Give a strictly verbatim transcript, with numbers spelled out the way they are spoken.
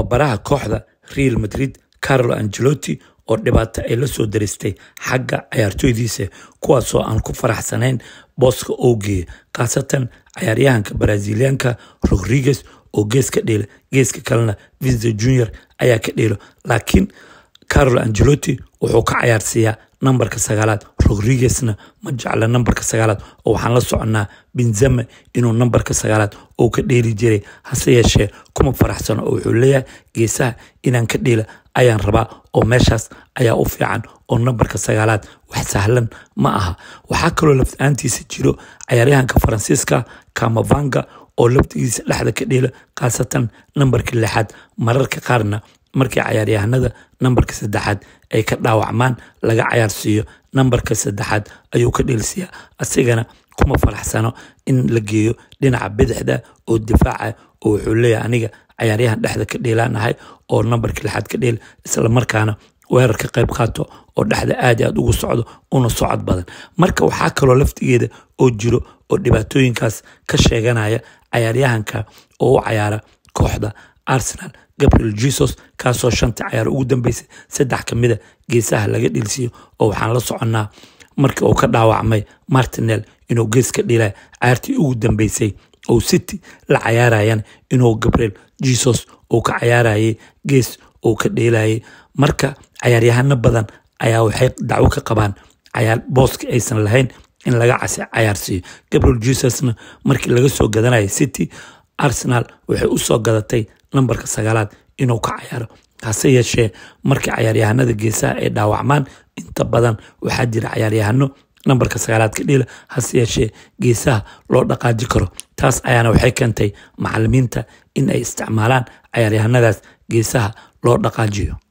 tababaraha kooxda Real Madrid Carlo Ancelotti oo dhibaato ay la soo daristay xagga ciyaartoydiisa kuwaasoo aan ku faraxsanayn booska oo geeyay qaasatan ciyaaryahanka Brazilianka Rodriguez oo gees ka dheela geeska kalena Vinicius Junior ayaa ka dheelo laakiin Carlo Ancelotti wuxuu ka ciyaarsiyaa numberka sagaalaad Rodriguezna ma jecla numberka sagaalaad oo waxaan la soconaa Benzema inuu numberka sagaalaad oo ka dheeli jiray hase yeeshee kuma faraxsano oo wuxuu leeyahay geesaha inaan ka dheela ayaan rabaa oo meeshaas ayaa u fiican oo numberka sagaalaad wax sahlan ma aha waxaa kaloo laftaantiisa jiro ciyaaryahanka Faransiiska Camavinga oo laftigiisa dhexda ka dheela qaasatan numberka lixaad mararka qaarna markii ciyaaryahanada numberka saddexaad ay ka dhaawacmaan laga ciyaarsiiyo numberka saddexaad ayuu ka dheelsiyaa asigana kuma faraxsano in la geeyo dhinaca bidixda oo difaaca oo wuxuu leeyahay aniga ciyaaryahan dhexda ka dheelaanahay oo numberka lixaad ka dheel isla markaana weerar ka qayb qaato oo dhexda aad aad ugu socdo una socod badan marka waxaa kaloo laftigeeda oo jiro oo dhibaatooyinkaas ka sheeganaya ciyaaryahanka oo u ciyaara kooxda Arsenal Gabriel Jesus kaasoo shanta ciyaar ugu dambeysay saddex kamida geesaha laga dhilsiyo oo waxaan la soconaa markii uu ka dhaawacmay Martinelli inuu gees ka dhilay ciyaartii ugu dambeysay oo City la ciyaarayaan inuu Gabriel Jesus oo ka ciyaarayay gees oo ka dheelayay marka ciyaaryahano badan ayaa waxay dacwo ka qabaan ciyaar booska aysan lahayn in laga casi ciyaarsiyo Gabriel Jesusna markii laga soo gadanayay City Arsenal waxay u soo gadatay numberka sagaalaad inuu ka ciyaaro hase yeeshee markii ciyaaryahanada geesaha ay dhaawacmaan inta badan waxaa jira ciyaaryahano numberka sagaalaad ka dhila hase yeeshee geesaha loo dhaqaaji karo taas ayaana waxay keentay macallimiinta in ay isticmaalaan ciyaaryahanadaas geesaha loo dhaqaajiyo